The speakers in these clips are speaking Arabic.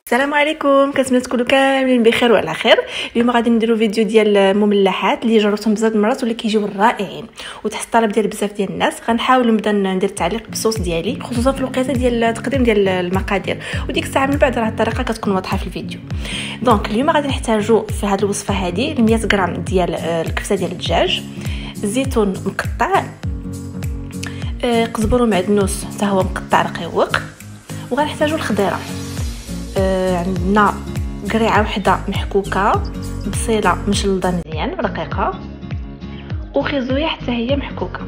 السلام عليكم، كنتمنى تكونوا كاملين بخير وعلى خير. اليوم غادي نديروا فيديو ديال المملحات اللي جربتهم بزاف المرات واللي كيجيو رائعين وتحت الطلب ديال بزاف ديال الناس. غنحاول نبدا ندير تعليق بالصوص ديالي، خصوصا في الوقيته ديال تقديم ديال المقادير، وديك الساعه من بعد راه الطريقه كتكون واضحه في الفيديو. دونك اليوم غادي نحتاجوا في هذه الوصفه هذه 100 غرام ديال الكبسه ديال الدجاج، زيتون مقطع، قزبر ومعدنوس حتى هو مقطع رقيق، وغنحتاجوا الخضيره. عندنا قريعه وحده محكوكه، بصيله مشلضه مزيان رقيقه، وخيزويه حتى هي محكوكه.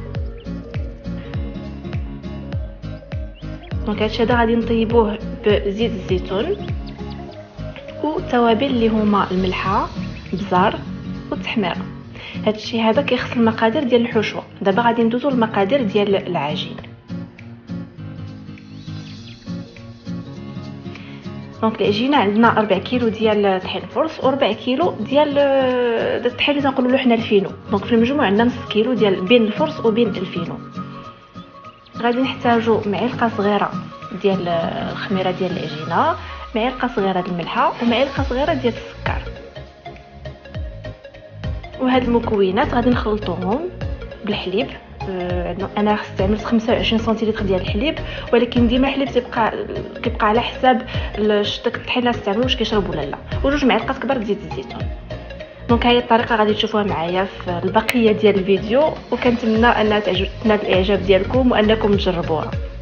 دونك هادشي هذا غادي نطيبوه بزيت الزيتون والتوابل اللي هما الملحه، البزار والتحميره. هادشي هذا كيخص المقادير ديال الحشوه. دابا غادي ندوزو المقادير ديال العجين. دونك العجينه عندنا 4 كيلو ديال طحين الفرص و4 كيلو ديال الطحين اللي تنقولوا له حنا الفينو. دونك في المجموع عندنا نص كيلو ديال بين الفرص وبين الفينو. غادي نحتاجوا معلقه صغيره ديال الخميره ديال العجينه، معلقه صغيره ديال الملحه، ومعلقه صغيره ديال السكر. وهاد المكونات غادي نخلطوهم بالحليب. انا استعملت 25 سنتيلتر ديال الحليب، ولكن ديما الحليب كيبقى على حساب داك الطحين اللي استعملوا واش كيشرب ولا لا، وجوج معالق كبار ديال زيت الزيتون. دونك هاي الطريقه غادي تشوفوها معايا في البقيه ديال الفيديو، وكنتمنى انها تعجبكم الاعجاب ديالكم وانكم تجربوها.